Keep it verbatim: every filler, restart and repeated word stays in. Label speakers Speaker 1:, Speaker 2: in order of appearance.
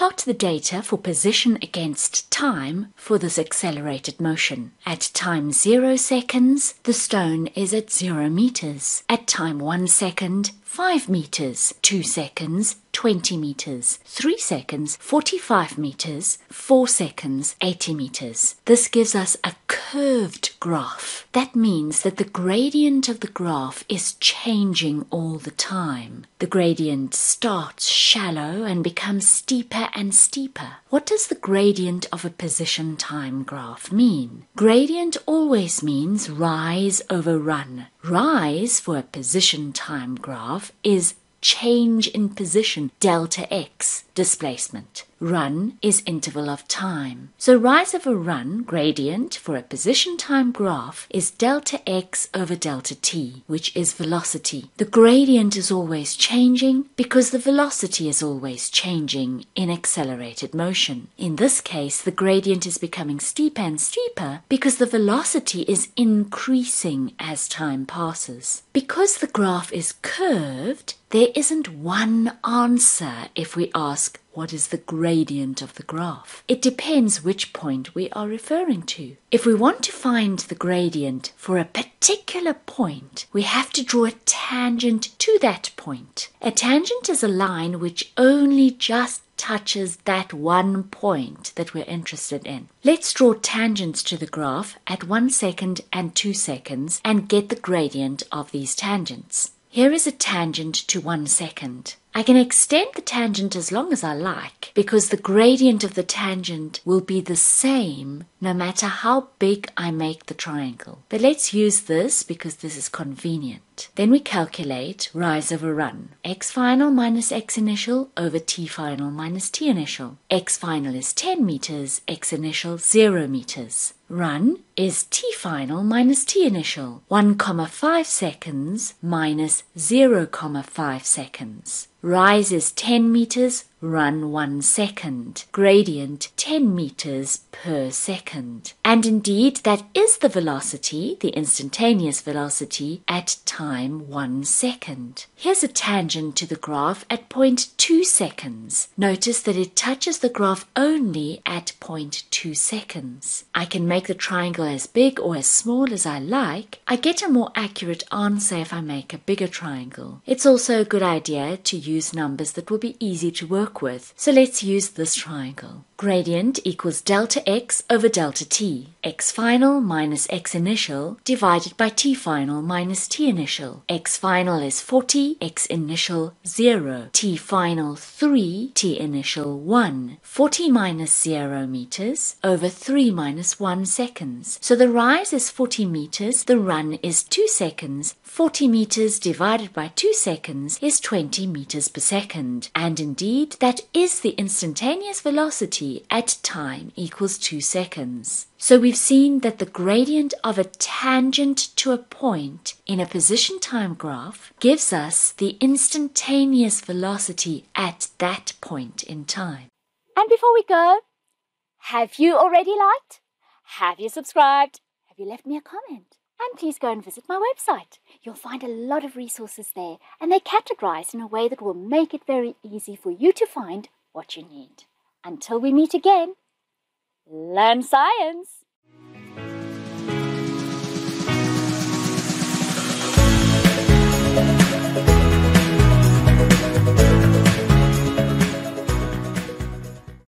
Speaker 1: plot the data for position against time for this accelerated motion. At time zero seconds, the stone is at zero meters. At time one second, five meters. two seconds, twenty meters. three seconds, forty-five meters. four seconds, eighty meters. This gives us a curved graph. That means that the gradient of the graph is changing all the time. The gradient starts shallow and becomes steeper and steeper. What does the gradient of a position time graph mean? Gradient always means rise over run. Rise for a position time graph is change in position, delta x, displacement. Run is interval of time. So rise over run, gradient for a position time graph, is delta x over delta t, which is velocity. The gradient is always changing because the velocity is always changing in accelerated motion. In this case, the gradient is becoming steeper and steeper because the velocity is increasing as time passes. Because the graph is curved, there isn't one answer if we ask, what is the gradient of the graph? It depends which point we are referring to. If we want to find the gradient for a particular point, we have to draw a tangent to that point. A tangent is a line which only just touches that one point that we're interested in. Let's draw tangents to the graph at one second and two seconds and get the gradient of these tangents. Here is a tangent to one second. I can extend the tangent as long as I like because the gradient of the tangent will be the same no matter how big I make the triangle. But let's use this because this is convenient. Then we calculate rise over run. X final minus x initial over t final minus t initial. X final is ten meters, x initial zero meters. Run is t final minus t initial, one comma five seconds minus zero comma five seconds. Rise is ten meters, run one second. Gradient ten meters per second. And indeed, that is the velocity, the instantaneous velocity, at time one second. Here's a tangent to the graph at point two seconds. Notice that it touches the graph only at point two seconds. I can make the triangle as big or as small as I like. I get a more accurate answer if I make a bigger triangle. It's also a good idea to use numbers that will be easy to work with. So let's use this triangle. Gradient equals delta x over delta t. X final minus x initial divided by t final minus t initial. X final is forty, x initial zero. T final three, t initial one. forty minus zero meters over three minus one seconds. So the rise is forty meters, the run is two seconds. forty meters divided by two seconds is twenty meters per second. And indeed, that is the instantaneous velocity at time equals two seconds. So we've seen that the gradient of a tangent to a point in a position time graph gives us the instantaneous velocity at that point in time.
Speaker 2: And before we go, have you already liked? Have you subscribed? Have you left me a comment? And please go and visit my website. You'll find a lot of resources there, and they're categorized in a way that will make it very easy for you to find what you need. Until we meet again, learn science!